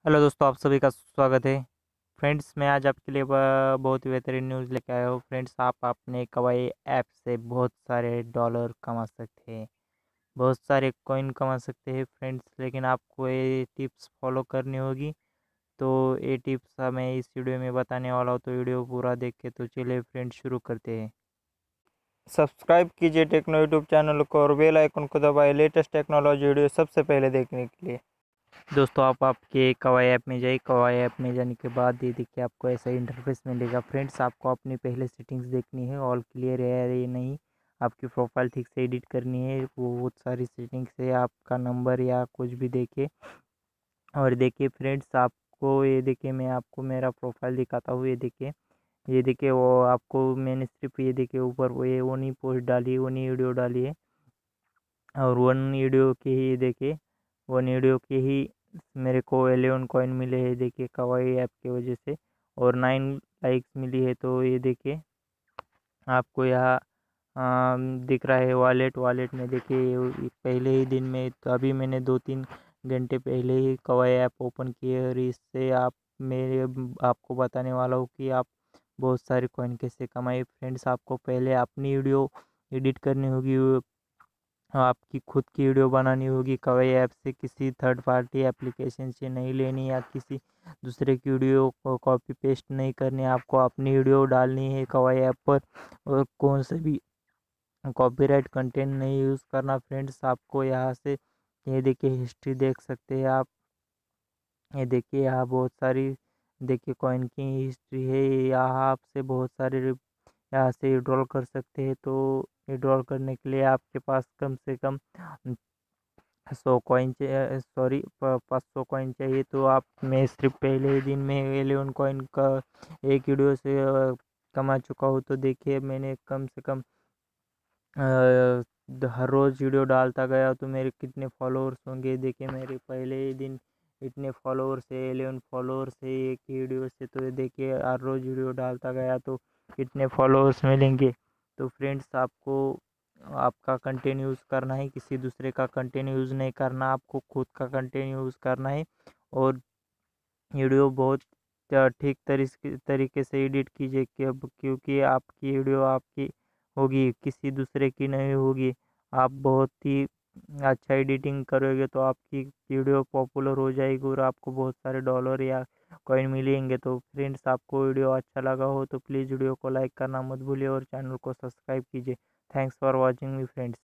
Hello दोस्तों, आप सभी का स्वागत है। फ्रेंड्स, मैं आज आपके लिए बहुत ही बेहतरीन न्यूज़ लेके आया हूँ। फ्रेंड्स, आप अपने कवाई ऐप से बहुत सारे डॉलर कमा सकते हैं, बहुत सारे कॉइन कमा सकते हैं फ्रेंड्स। लेकिन आपको ये टिप्स फॉलो करनी होगी। तो ये टिप्स मैं इस वीडियो में बताने वाला हूँ, तो वीडियो पूरा देख के तो चलिए फ्रेंड्स शुरू करते हैं। सब्सक्राइब कीजिए टेक्नो यूट्यूब चैनल को और बेल आइकन को दबाएं लेटेस्ट टेक्नोलॉजी वीडियो सबसे पहले देखने के लिए। दोस्तों, आप आपके कवाई ऐप में जाइए। कवाई ऐप में जाने के बाद ये देखिए आपको ऐसा इंटरफेस मिलेगा। फ्रेंड्स, आपको अपनी पहले सेटिंग्स देखनी है, ऑल क्लियर है या नहीं, आपकी प्रोफाइल ठीक से एडिट करनी है। वो बहुत सारी सेटिंग्स है, आपका नंबर या कुछ भी देखिए। और देखिए फ्रेंड्स, आपको ये देखिए, मैं आपको मेरा प्रोफाइल दिखाता हूँ। ये देखिए वो आपको मैंने सिर्फ ये देखिए ऊपर वो ये ओनी पोस्ट डाली है, ओनी वीडियो डाली है। और वन वीडियो के ही देखिए, वन वीडियो के ही मेरे को 11 कॉइन मिले हैं देखिए कवाई ऐप की वजह से। और 9 लाइक्स मिली है। तो ये देखिए आपको यहाँ दिख रहा है वॉलेट। वॉलेट में देखिए पहले ही दिन में, तो अभी मैंने 2-3 घंटे पहले ही कवाई ऐप ओपन किए है। और इससे आपको बताने वाला हूँ कि आप बहुत सारे कॉइन कैसे कमाए। फ्रेंड्स, आपको पहले अपनी वीडियो एडिट करनी होगी, आपकी खुद की वीडियो बनानी होगी कवाई ऐप से, किसी थर्ड पार्टी एप्लीकेशन से नहीं लेनी या किसी दूसरे की वीडियो को कॉपी पेस्ट नहीं करनी। आपको अपनी वीडियो डालनी है कवाई ऐप पर, और कौन से भी कॉपीराइट कंटेंट नहीं यूज़ करना। फ्रेंड्स, आपको यहाँ से ये देखिए हिस्ट्री देख सकते हैं आप। ये देखिए यहाँ बहुत सारी देखिए कॉइन की हिस्ट्री है। यहाँ आपसे बहुत सारे यहाँ से विड्रॉल कर सकते हैं। तो विड्रॉल करने के लिए आपके पास कम से कम 100 कॉइन सॉरी 500 कॉइन चाहिए। तो आप मैं सिर्फ पहले ही दिन में 11 कॉइन का एक वीडियो से कमा चुका हूँ। तो देखिए मैंने कम से कम हर रोज़ वीडियो डालता गया तो मेरे कितने फॉलोअर्स होंगे। देखिए मेरे पहले ही दिन इतने फॉलोअर्स है, 11 फॉलोअर्स है एक ही वीडियो से। तो ये देखिए हर रोज़ वीडियो डालता गया तो कितने फॉलोअर्स मिलेंगे। तो फ्रेंड्स, आपको आपका कंटेंट यूज़ करना है, किसी दूसरे का कंटेंट यूज़ नहीं करना, आपको खुद का कंटेंट यूज़ करना है। और वीडियो बहुत ठीक तरीके से एडिट कीजिए क्योंकि आपकी वीडियो आपकी होगी, किसी दूसरे की नहीं होगी। आप बहुत ही अच्छा एडिटिंग करोगे तो आपकी वीडियो पॉपुलर हो जाएगी और आपको बहुत सारे डॉलर या कॉइन मिलेंगे। तो फ्रेंड्स, आपको वीडियो अच्छा लगा हो तो प्लीज़ वीडियो को लाइक करना मत भूलिए और चैनल को सब्सक्राइब कीजिए। Thanks for watching me friends.